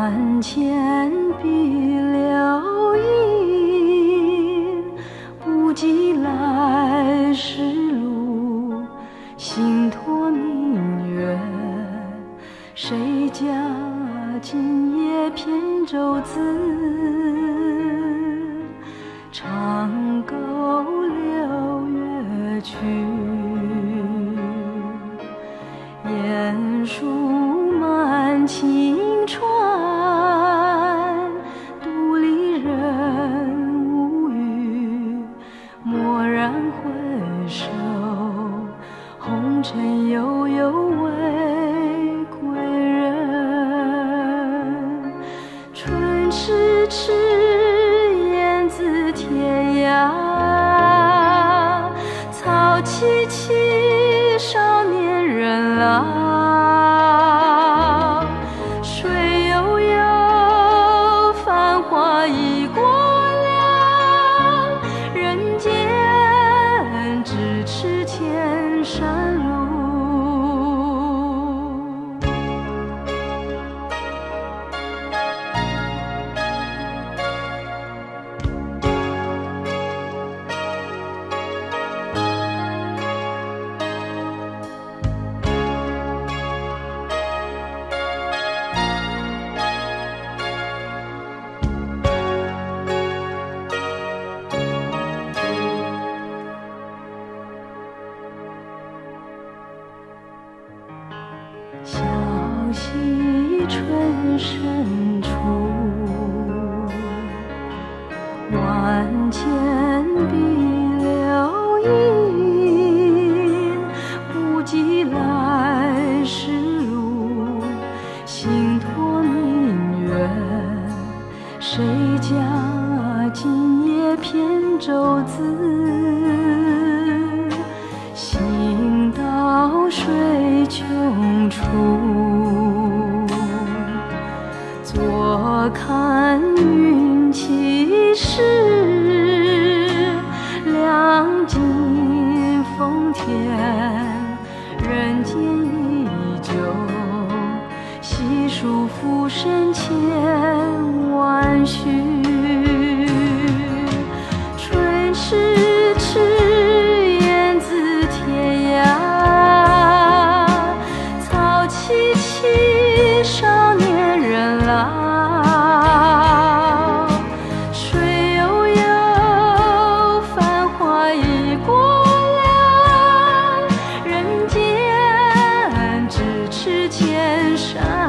万千碧流银，不及来时路，心托明月。谁家今夜扁舟子，长沟流月去。雁书满晴川，独立人无语。蓦然回首，红尘悠悠为归人。春迟迟，雁自天涯。草萋萋，少年人老。水悠悠，繁华已过了。人间咫尺千山路。小溪春深处，万千碧流银，不及来时路，心托明月。谁家今夜扁舟子，行到水穷处。坐看云起时，亮尽风天。人间依旧，细数浮生千万绪。春迟迟，雁自天涯。草萋萋，少年人老。水悠悠，繁华已过了。人间咫尺千山